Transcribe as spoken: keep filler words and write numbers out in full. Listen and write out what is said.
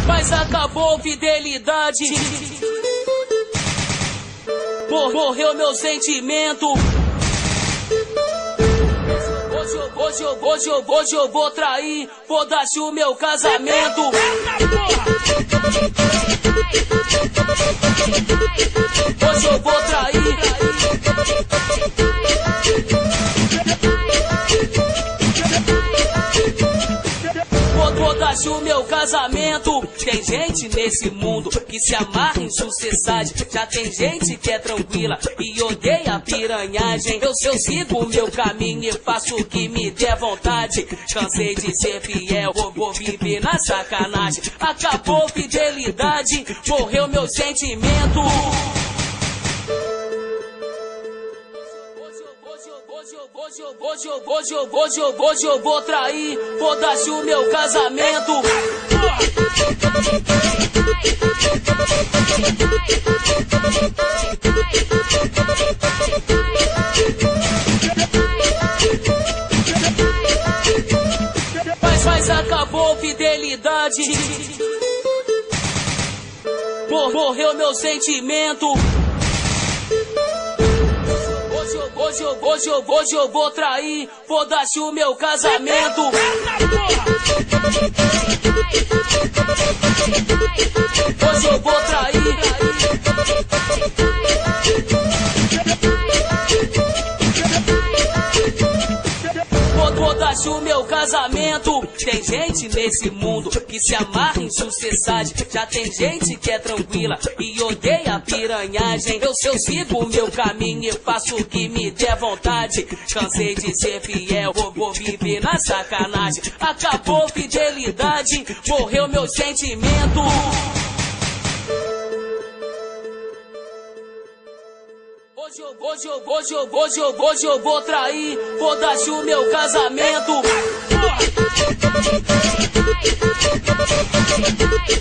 Mas acabou fidelidade. Mor morreu meu sentimento. Hoje eu, hoje eu, hoje eu, hoje eu vou trair. Foda-se o meu casamento. Hoje eu vou trair. Foda-se o meu casamento. Tem gente nesse mundo que se amarra em sucessagem. Já tem gente que é tranquila e odeia a piranhagem. Eu, eu sigo o meu caminho e faço o que me der vontade. Cansei de ser fiel, vou, vou viver na sacanagem. Acabou fidelidade, morreu meu sentimento. Hoje eu, hoje eu, hoje eu, hoje eu, hoje eu vou trair. Foda-se o meu casamento. Mas, mas acabou fidelidade. Mor morreu meu sentimento. Hoje eu, hoje eu, hoje eu vou trair. Foda-se o meu casamento. Hoje eu vou trair. Foda-se o meu casamento. Tem gente nesse mundo que se amarra em sucessagem. Já tem gente que é tranquila e odeia a piranhagem. Eu, eu sigo o meu caminho e faço o que me der vontade. Cansei de ser fiel, vou, vou viver na sacanagem. Acabou fidelidade, morreu meu sentimento. Hoje eu, hoje eu, hoje eu, hoje eu, hoje eu vou trair. Foda-se o meu casamento.